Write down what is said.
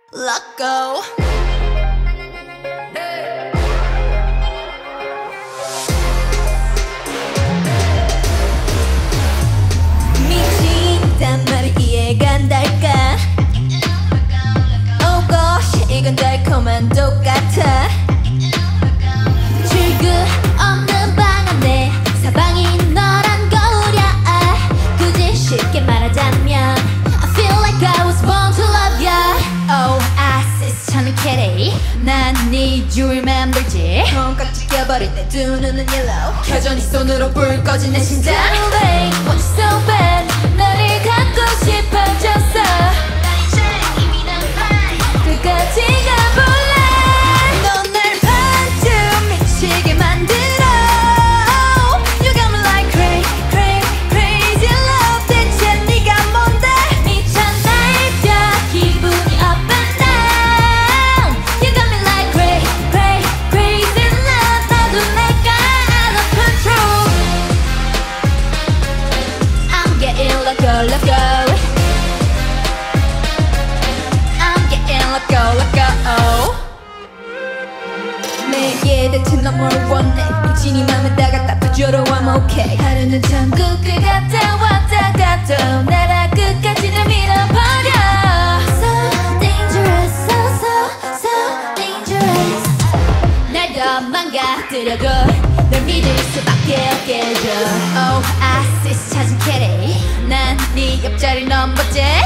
Let go. 미친단 말이 이해가 안 될까? Oh gosh, 이건 달콤한 똑같아. 출구 없는 방 안에 사방이 너란 거울이야. 굳이 쉽게 말하자면 I feel like I was born to love ya. Oh, I see 천은 캐리. 난 need you remember지. 콩깍지 껴버릴 때 두 눈은 yellow. 여전히 손으로 불 꺼진 내 심장. Darling, want you so bad. 너를 갖고 싶어졌어. 끝까지 가볼래. 넌 날 반쯤 미치게 만들어. You got me like crazy love. 대체 네가 뭔데? 미쳐 날뛰어 기분이 up and down. You got me like crazy love. 나도 내가 out of control. I'm getting let go. I'm getting let go. 내게 대체 넌 뭘 원해? 미친이 맘에 다가다 부조로 I'm okay. 하루는 천국을 갔다 왔다 가도 나라 끝까지 날 밀어버려. So dangerous, so dangerous. 날 더 망가뜨려도 널 믿을 수밖에 없게 해줘. Oh, I see 찾은 캐리. 난 네 옆자리 넘버째.